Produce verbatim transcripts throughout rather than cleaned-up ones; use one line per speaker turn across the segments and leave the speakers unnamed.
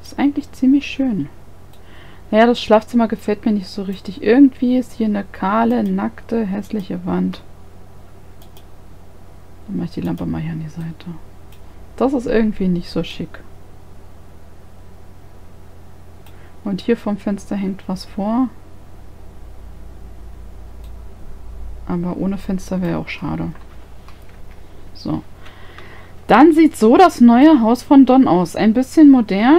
Ist eigentlich ziemlich schön. Naja, das Schlafzimmer gefällt mir nicht so richtig. Irgendwie ist hier eine kahle, nackte, hässliche Wand. Dann mache ich die Lampe mal hier an die Seite. Das ist irgendwie nicht so schick. Und hier vom Fenster hängt was vor. Aber ohne Fenster wäre auch schade. So. Dann sieht so das neue Haus von Don aus. Ein bisschen modern.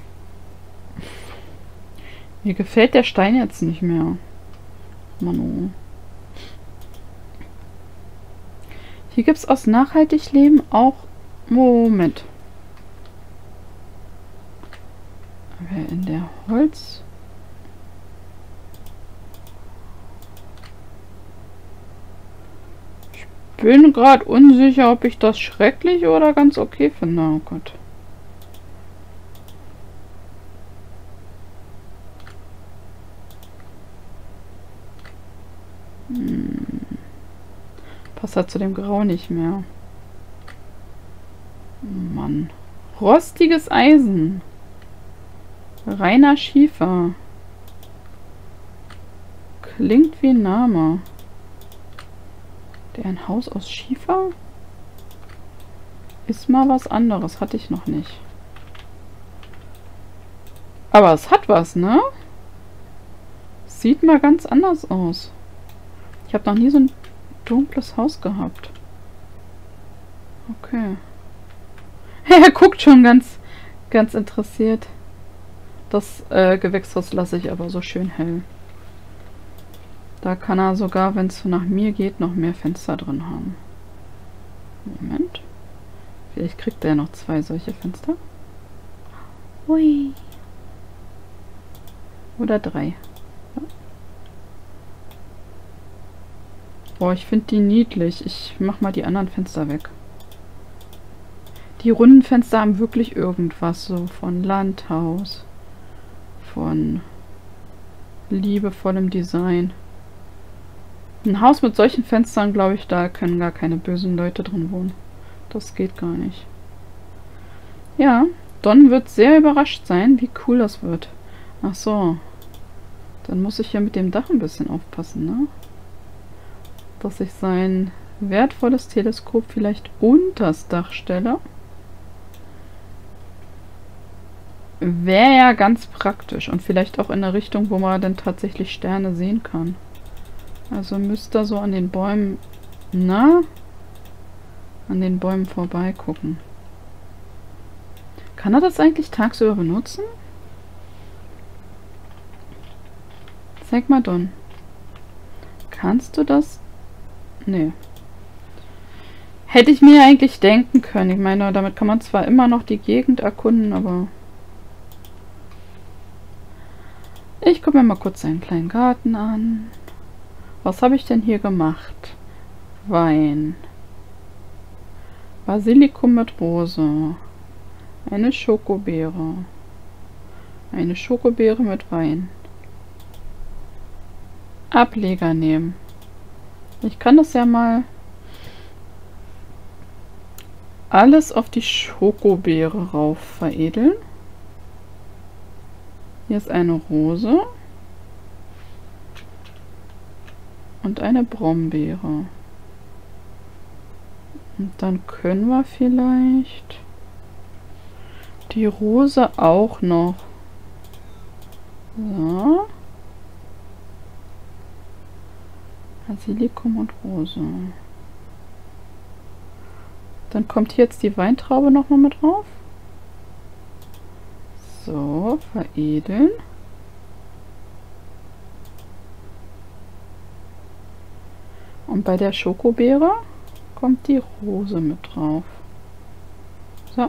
Mir gefällt der Stein jetzt nicht mehr. Manu. Hier gibt es aus Nachhaltigleben auch... Moment. Aber in der Holz... Ich bin gerade unsicher, ob ich das schrecklich oder ganz okay finde. Oh Gott. Hm. Passt halt zu dem Grau nicht mehr. Mann. Rostiges Eisen. Reiner Schiefer. Klingt wie ein Name. Der ein Haus aus Schiefer? Ist mal was anderes. Hatte ich noch nicht. Aber es hat was, ne? Sieht mal ganz anders aus. Ich habe noch nie so ein dunkles Haus gehabt. Okay. Er guckt schon ganz, ganz interessiert. Das äh, Gewächshaus lasse ich aber so schön hell. Da kann er sogar, wenn es nach mir geht, noch mehr Fenster drin haben. Moment. Vielleicht kriegt er noch zwei solche Fenster. Hui. Oder drei. Ja. Boah, ich finde die niedlich. Ich mach mal die anderen Fenster weg. Die runden Fenster haben wirklich irgendwas. So von Landhaus. Von liebevollem Design. Ein Haus mit solchen Fenstern, glaube ich, da können gar keine bösen Leute drin wohnen. Das geht gar nicht. Ja, Don wird sehr überrascht sein, wie cool das wird. Ach so. Dann muss ich ja mit dem Dach ein bisschen aufpassen, ne? Dass ich sein wertvolles Teleskop vielleicht unters Dach stelle. Wäre ja ganz praktisch. Und vielleicht auch in der Richtung, wo man dann tatsächlich Sterne sehen kann. Also müsst ihr so an den Bäumen, na, an den Bäumen vorbei gucken. Kann er das eigentlich tagsüber benutzen? Zeig mal, Don. Kannst du das? Nee. Hätte ich mir eigentlich denken können. Ich meine, damit kann man zwar immer noch die Gegend erkunden, aber... Ich gucke mir mal kurz seinen kleinen Garten an. Was habe ich denn hier gemacht? Wein. Basilikum mit Rose. Eine Schokobeere. Eine Schokobeere mit Wein. Ableger nehmen. Ich kann das ja mal alles auf die Schokobeere rauf veredeln. Hier ist eine Rose. Und eine Brombeere. Und dann können wir vielleicht die Rose auch noch. So. Basilikum und Rose. Dann kommt jetzt die Weintraube noch mal mit drauf. So, veredeln. Und bei der Schokobeere kommt die Rose mit drauf. So.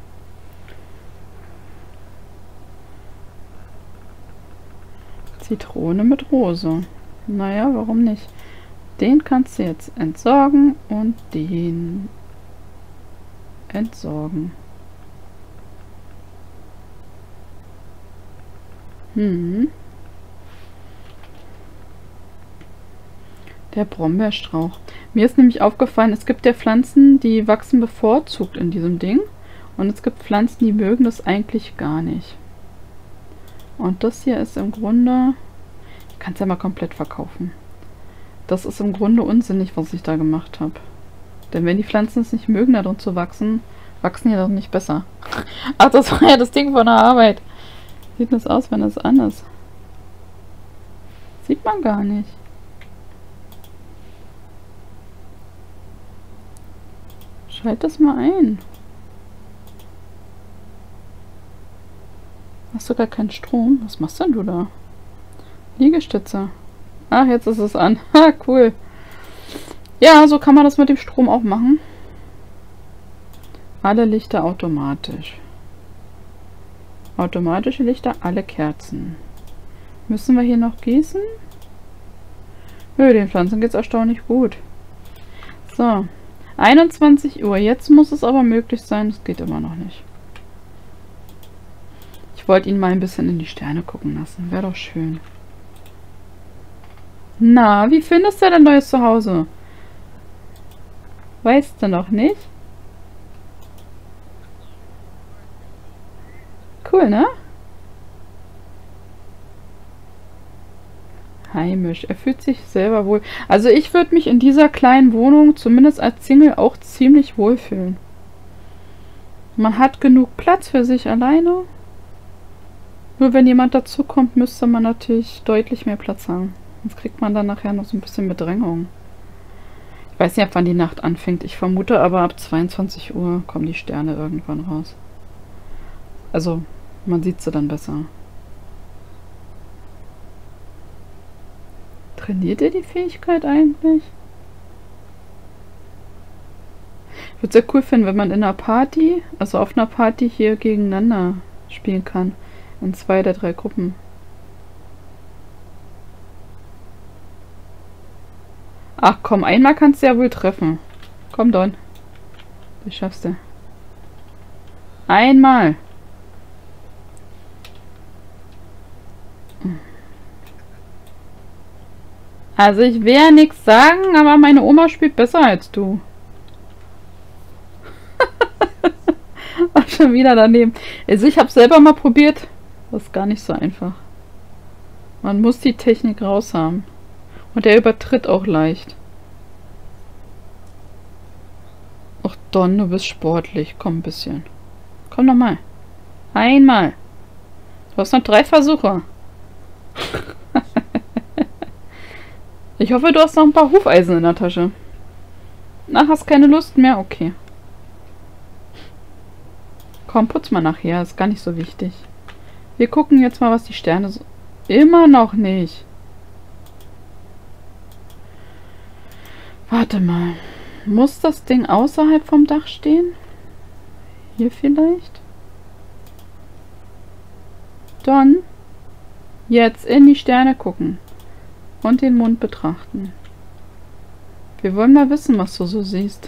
Zitrone mit Rose. Naja, warum nicht? Den kannst du jetzt entsorgen und den entsorgen. Hm. Der Brombeerstrauch. Mir ist nämlich aufgefallen, es gibt ja Pflanzen, die wachsen bevorzugt in diesem Ding. Und es gibt Pflanzen, die mögen das eigentlich gar nicht. Und das hier ist im Grunde... Ich kann es ja mal komplett verkaufen. Das ist im Grunde unsinnig, was ich da gemacht habe. Denn wenn die Pflanzen es nicht mögen, da drin zu wachsen, wachsen die doch nicht besser. Ach, das war ja das Ding von der Arbeit. Wie sieht das aus, wenn das an ist? Sieht man gar nicht. Schalt das mal ein. Hast du gar keinen Strom? Was machst denn du da? Liegestütze. Ach, jetzt ist es an. Ha, cool. Ja, so kann man das mit dem Strom auch machen. Alle Lichter automatisch. Automatische Lichter, alle Kerzen. Müssen wir hier noch gießen? Nö, den Pflanzen geht es erstaunlich gut. So. einundzwanzig Uhr. Jetzt muss es aber möglich sein. Es geht immer noch nicht. Ich wollte ihn mal ein bisschen in die Sterne gucken lassen. Wäre doch schön. Na, wie findest du dein neues Zuhause? Weißt du noch nicht? Cool, ne? Heimisch. Er fühlt sich selber wohl. Also ich würde mich in dieser kleinen Wohnung, zumindest als Single, auch ziemlich wohlfühlen. Man hat genug Platz für sich alleine. Nur wenn jemand dazukommt, müsste man natürlich deutlich mehr Platz haben. Sonst kriegt man dann nachher noch so ein bisschen Bedrängung. Ich weiß nicht, ab wann die Nacht anfängt. Ich vermute aber ab zweiundzwanzig Uhr kommen die Sterne irgendwann raus. Also, man sieht sie dann besser. Trainiert ihr die Fähigkeit eigentlich? Ich würde es sehr cool finden, wenn man in einer Party, also auf einer Party hier gegeneinander spielen kann. In zwei der drei Gruppen. Ach komm, einmal kannst du ja wohl treffen. Komm, Don. Das schaffst du. Einmal. Also ich will ja nichts sagen, aber meine Oma spielt besser als du. War schon wieder daneben. Also ich habe selber mal probiert. Das ist gar nicht so einfach. Man muss die Technik raus haben. Und er übertritt auch leicht. Ach Don, du bist sportlich. Komm ein bisschen. Komm nochmal. Einmal. Du hast noch drei Versuche. Ich hoffe, du hast noch ein paar Hufeisen in der Tasche. Ach, hast keine Lust mehr? Okay. Komm, putz mal nachher. Ist gar nicht so wichtig. Wir gucken jetzt mal, was die Sterne so... Immer noch nicht. Warte mal. Muss das Ding außerhalb vom Dach stehen? Hier vielleicht? Don, jetzt in die Sterne gucken. Und den Mond betrachten. Wir wollen mal wissen, was du so siehst.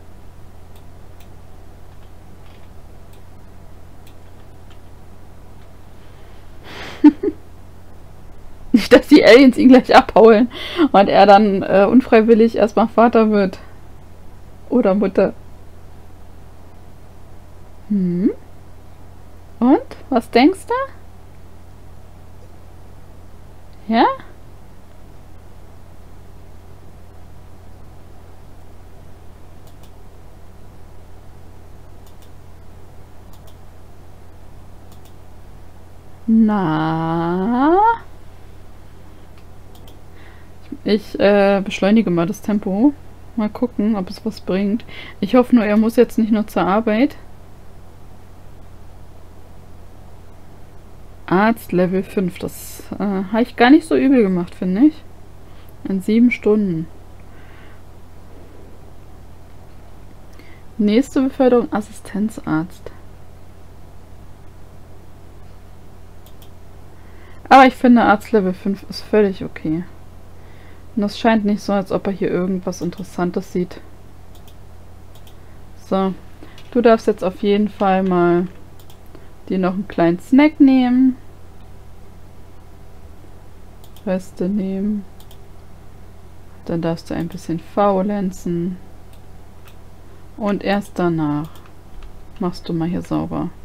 Nicht, dass die Aliens ihn gleich abhauen und er dann äh, unfreiwillig erstmal Vater wird. Oder Mutter. Hm? Und? Was denkst du? Ja? Na? Ich äh, beschleunige mal das Tempo. Mal gucken, ob es was bringt. Ich hoffe nur, er muss jetzt nicht nur zur Arbeit. Arzt Level fünf. Das äh, habe ich gar nicht so übel gemacht, finde ich. In sieben Stunden. Nächste Beförderung Assistenzarzt. Aber ich finde, Arzt Level fünf ist völlig okay. Und das scheint nicht so, als ob er hier irgendwas Interessantes sieht. So, du darfst jetzt auf jeden Fall mal dir noch einen kleinen Snack nehmen. Reste nehmen. Dann darfst du ein bisschen faulenzen. Und erst danach machst du mal hier sauber.